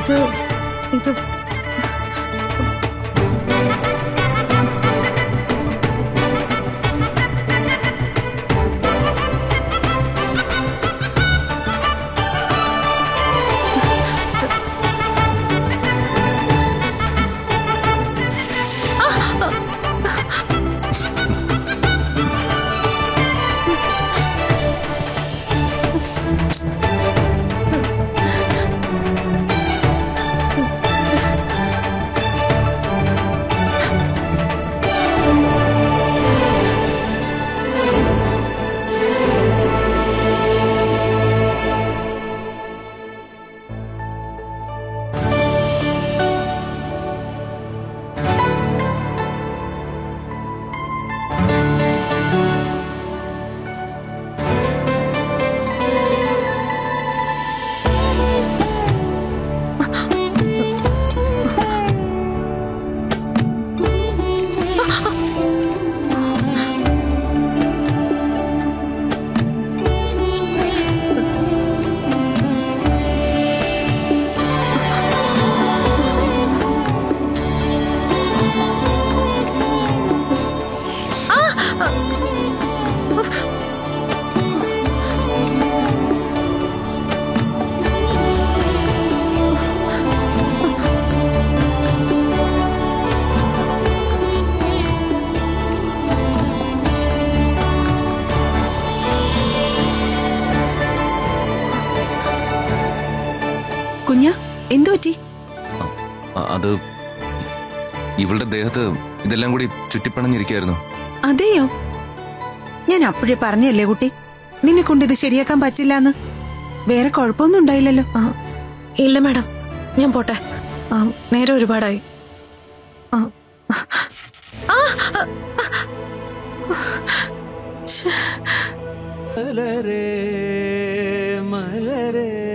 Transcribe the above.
ഇത് കുഞ്ഞ എന്തു പറ്റി? അത് ഇവളുടെ ദേഹത്ത് ഇതെല്ലാം കൂടി ചുറ്റിപ്പണഞ്ഞിരിക്കായിരുന്നു. അതെയോ? ഞാൻ അപ്പോഴേ പറഞ്ഞല്ലേ കുട്ടി, നിന്നെ കൊണ്ട് ഇത് ശരിയാക്കാൻ പറ്റില്ലാന്ന്. വേറെ കുഴപ്പമൊന്നും ഉണ്ടായില്ലല്ലോ? ഇല്ല മാഡം, ഞാൻ പോട്ടെ. നേരെ ഒരുപാടായി. മലരേ മലരേ